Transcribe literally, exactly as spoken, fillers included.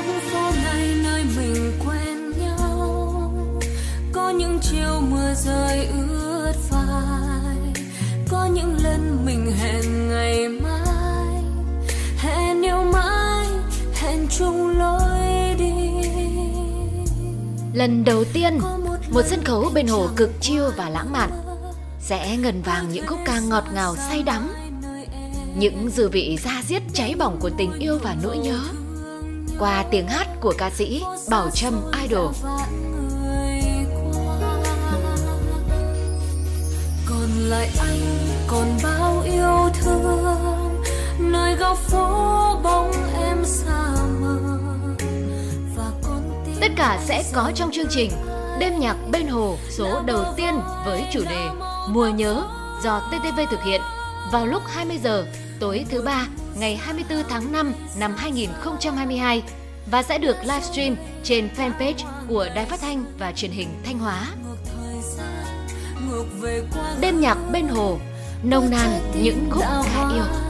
phố này nơi mình quen nhau, có những chiều mưa rơi ướt vai, có những lần mình hẹn ngày mai, hẹn yêu mãi, hẹn chung lối đi. Lần đầu tiên, một sân khấu bên hồ cực chill và lãng mạn, sẽ ngần vàng những khúc ca ngọt ngào say đắm, những dư vị da diết cháy bỏng của tình yêu và nỗi nhớ, qua tiếng hát của ca sĩ Bảo Trâm Idol. Còn lại anh, còn bao yêu thương, nơi góc phố bóng em xa mờ. Và con tim Tất cả sẽ có trong chương trình Đêm nhạc bên hồ số đầu tiên với chủ đề Mùa nhớ do tê tê vê thực hiện vào lúc hai mươi giờ tối thứ ba ngày hai mươi tư tháng năm năm hai nghìn không trăm hai mươi hai và sẽ được livestream trên fanpage của Đài Phát thanh và Truyền hình Thanh Hóa. Đêm nhạc bên hồ, nồng nàn những khúc ca yêu.